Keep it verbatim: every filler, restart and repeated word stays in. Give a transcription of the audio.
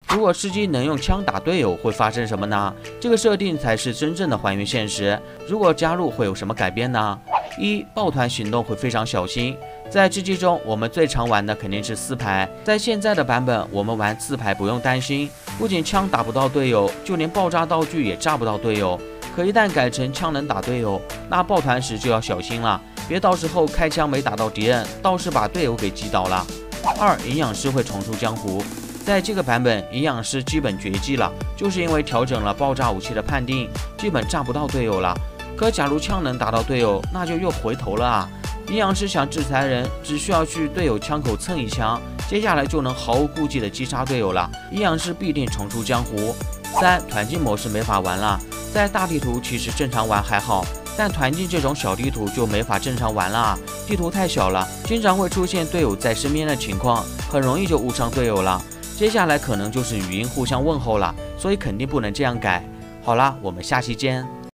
如果吃鸡能用枪打队友，会发生什么呢？这个设定才是真正的还原现实。如果加入会有什么改变呢？一、抱团行动会非常小心。在吃鸡中，我们最常玩的肯定是四排。在现在的版本，我们玩四排不用担心，不仅枪打不到队友，就连爆炸道具也炸不到队友。可一旦改成枪能打队友，那抱团时就要小心了，别到时候开枪没打到敌人，倒是把队友给击倒了。二、营养师会重出江湖。在这个版本，营养师基本绝迹了，就是因为调整了爆炸武器的判定，基本炸不到队友了。可假如枪能打到队友，那就又回头了啊！营养师想制裁人，只需要去队友枪口蹭一枪，接下来就能毫无顾忌的击杀队友了。营养师必定重出江湖。三、团进模式没法玩了。在大地图其实正常玩还好，但团进这种小地图就没法正常玩了啊！地图太小了，经常会出现队友在身边的情况，很容易就误伤队友了。接下来可能就是语音互相问候了，所以肯定不能这样改。好啦，我们下期见。